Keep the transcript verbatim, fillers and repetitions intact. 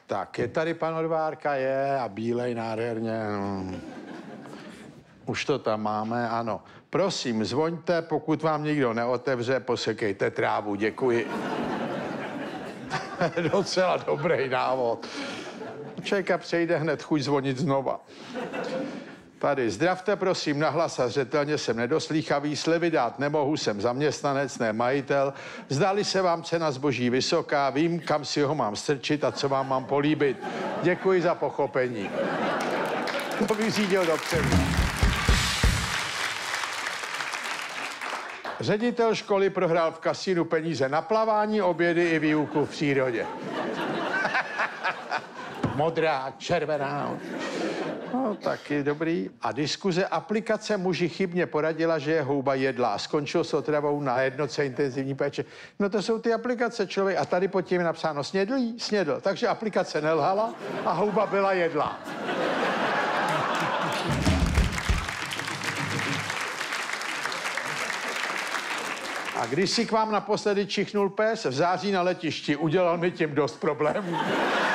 Tak, je tady pan Odvárka, je, a bílej nádherně. No. Už to tam máme, ano. Prosím, zvoňte, pokud vám nikdo neotevře, posekejte trávu, děkuji. Docela dobrý návod. Člověka přejde hned chuť zvonit znova. Tady, zdravte, prosím, nahlas a zřetelně jsem nedoslýchavý, slevy dát nemohu, jsem zaměstnanec, ne majitel. Zdali se vám cena zboží vysoká, vím, kam si ho mám strčit a co vám mám políbit. Děkuji za pochopení. To vyřídil dopředu. Ředitel školy prohrál v kasínu peníze na plavání, obědy i výuku v přírodě. Modrá, červená. No, taky dobrý. A diskuze aplikace muži chybně poradila, že je houba jedlá. Skončil s otravou na jednotce intenzivní péče. No to jsou ty aplikace, člověk. A tady pod tím je napsáno snědlý, snědl. Takže aplikace nelhala a houba byla jedlá. A když si k vám naposledy čichnul pes v září na letišti, udělal mi tím dost problémů.